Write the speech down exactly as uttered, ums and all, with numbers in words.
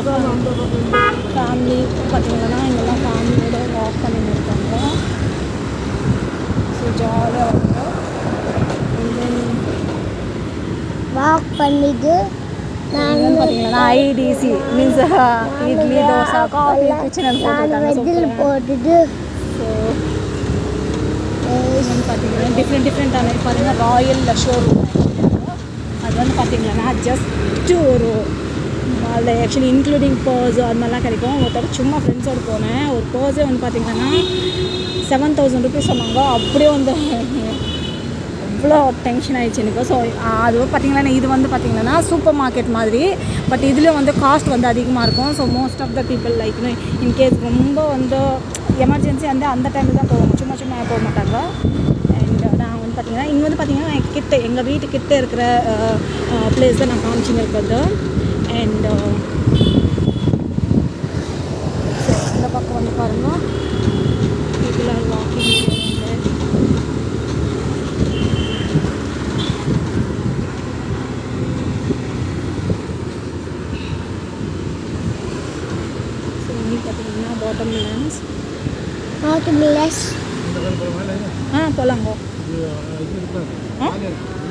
Family பார்த்தீங்கன்னா இங்கெல்லாம் ஃபேமிலியோட வாக் பண்ணிட்டு இருக்காங்க. ஸோ ஜாலியாக இருக்கும். வாக் பண்ணிட்டு நான் பார்த்தீங்கன்னா ITC means idli dosa coffee kitchen போட்டுருக்காங்க போட்டுட்டு ஸோ பார்த்தீங்கன்னா டிஃப்ரெண்ட் டிஃப்ரெண்ட்டான பார்த்தீங்கன்னா ராயல் ஷோரூம் அது வந்து பார்த்தீங்கன்னா ஜஸ்ட்டு ஒரு அதில் ஆக்சுவலி இன்க்ளூடிங் பர்ஸ் அது மாதிரிலாம் கிடைக்கும். ஒருத்தர் சும்மா ஃப்ரெண்ட்ஸோடு போனேன். ஒரு பர்ஸே வந்து பார்த்திங்கன்னா செவன் தௌசண்ட் ருபீஸ் சொன்னாங்க. அப்படியே வந்து அவ்வளோ டென்ஷன் ஆகிடுச்சு எனக்கு. ஸோ அது பார்த்திங்கன்னா இது வந்து பார்த்திங்கன்னா சூப்பர் மார்க்கெட் மாதிரி. பட் இதுலேயும் வந்து காஸ்ட் வந்து அதிகமாக இருக்கும். So most of the people like in case ரொம்ப வந்து எமர்ஜென்சி வந்து அந்த டைமில் தான் போவாங்க, சும்மா சும்மா போக மாட்டாங்க. அண்ட் நான் வந்து பார்த்திங்கன்னா இங்கே வந்து பார்த்திங்கன்னா கிட்ட எங்கள் வீட்டு கிட்ட இருக்கிற பிளேஸ் தான் நான் காமிச்சிங்க இருக்கிறது. அண்ட் ஸோ இந்த பக்கம் வந்து பாருங்கள் பீப்புள் ஆர் வாக்கிங். ஸோ இங்கே பார்த்தீங்கன்னா வாட்டர் மிலன்ஸ் வாட்டர் மிலன்ஸ் ஆ போகலாங்கோ. ஆ